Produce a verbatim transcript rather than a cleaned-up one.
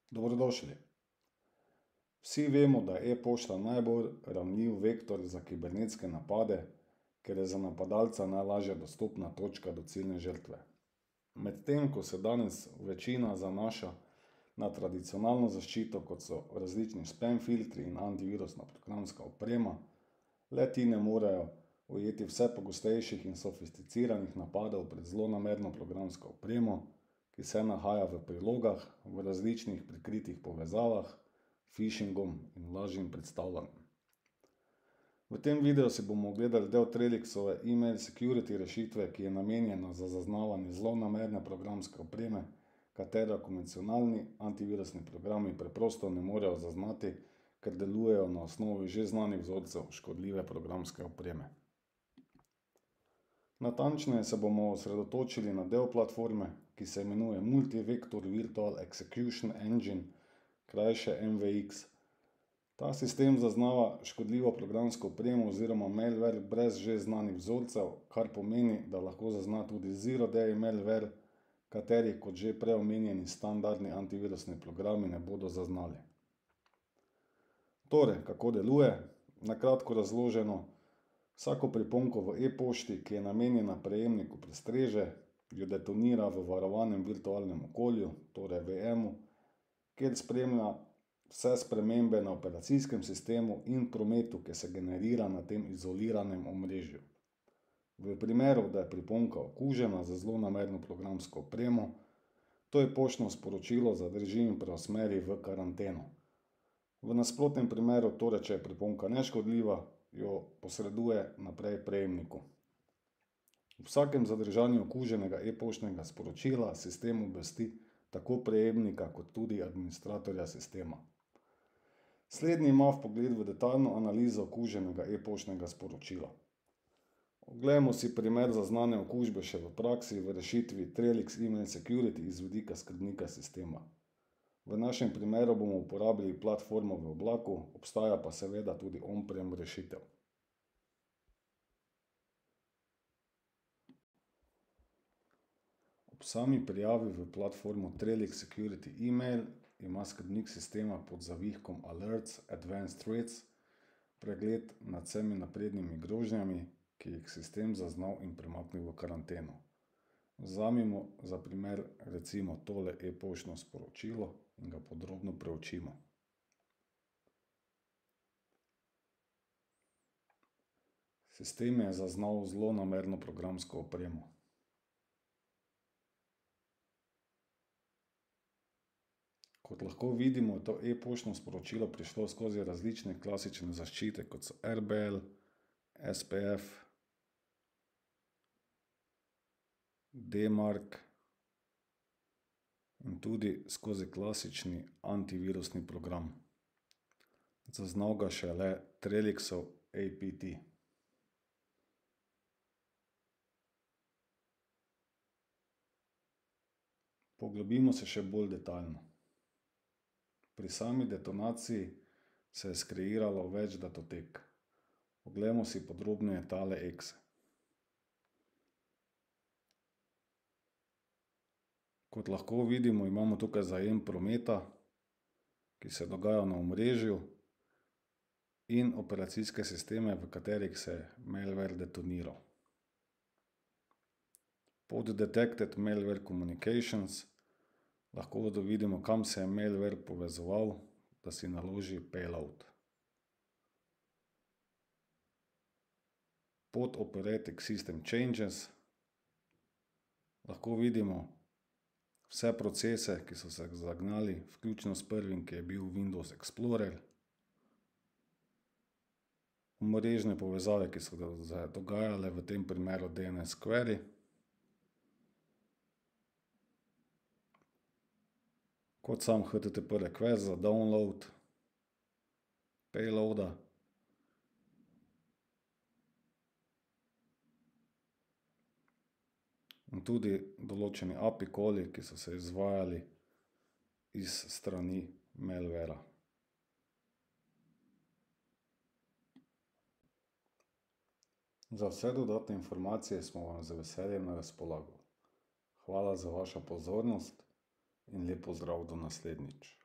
Dobrodošli. Vsi vemo, da je e-pošta najbolj ranljiv vektor za kibernetske napade, ker je za napadalca najlažja dostopna točka do ciljne žrtve. Medtem ko se danes večina zanaša na tradicionalno zaščito, kot so različni spam filtri in antivirusna programska oprema, le ti ne morejo ujeti vse pogostejših in sofisticiranih napadov pred zlonamerno programsko opremo, ki se nahaja v prilogah, v različnih prikritih povezavah, phishingom in lažnim predstavljanjem. V tem videu si bomo ogledali del Trellixove email security rešitve, ki je namenjena za zaznavanje zlonamerne programske opreme, katero konvencionalni antivirusni programi preprosto ne morejo zaznati, ker delujejo na osnovi že znanih vzorcev škodljive programske opreme. Natančneje se bomo osredotočili na del platforme, ki se imenuje Multi-Vector Virtual Execution Engine, krajše M V X. Ta sistem zaznava škodljivo programsko opremo oziroma malware brez že znanih vzorcev, kar pomeni, da lahko zazna tudi zero-day malware, katerih kot že prej omenjeni standardni antivirusni programi ne bodo zaznali. Torej, kako deluje? Na kratko razloženo, vsako priponko v e-pošti, ki je namenjena prejemniku, prestreže, jo detonira v varovanem virtualnem okolju, torej V M-u, kjer spremlja vse spremembe na operacijskem sistemu in prometu, ki se generira na tem izoliranem omrežju. V primeru, da je priponka okužena z zlonamerno programsko opremo, to e-poštno sporočilo zadrži in preusmeri v karanteno. V nasprotnem primeru, torej če je priponka neškodljiva, jo posreduje naprej prejemniku. V vsakem zadržanju okuženega e-poštnega sporočila sistem obvesti tako prejemnika kot tudi administratorja sistema. Slednji ima vpogled v detaljno analizo okuženega e-poštnega sporočila. Oglejmo si primer zaznane okužbe še v praksi v rešitvi Trellix Email Security iz vidika skrbnika sistema. V našem primeru bomo uporabili platformo v oblaku, obstaja pa seveda tudi on-prem rešitev. Ob sami prijavi v platformo Trellix Security Email ima skrbnik sistema pod zavihkom Alerts Advanced Threats pregled nad vsemi naprednimi grožnjami, ki jih sistem zaznal in premaknil v karanteno. Vzamimo za primer recimo tole e-poštno sporočilo in ga podrobno preučimo. Sistem je zaznal zlonamerno programsko opremo. Kot lahko vidimo, je to e-poštno sporočilo prišlo skozi različne klasične zaščite, kot so R B L, S P F, D MARC in tudi skozi klasični antivirusni program. Zaznal ga šele Trellixov A P T. Poglobimo se še bolj detaljno. Pri sami detonaciji se je skreiralo več datotek. Poglejmo si podrobneje tale exe. Kot lahko vidimo, imamo tukaj zajem prometa, ki se dogaja na omrežju, in operacijske sisteme, v katerih se je malware detoniral. Pod Detected Malware Communications lahko vidimo, kam se je malware povezoval, da si naloži payload. Pod Operating System Changes lahko vidimo vse procese, ki so se zagnali, vključno s prvim, ki je bil Windows Explorer, omrežne povezave, ki so se dogajale, v tem primeru D N S query, kot sam H T T P request za download payloada, in tudi določeni A P I calli, ki so se izvajali iz strani malwarea. Za vse dodatne informacije smo vam z veseljem na razpolago. Hvala za vašo pozornost in lep pozdrav do naslednjič.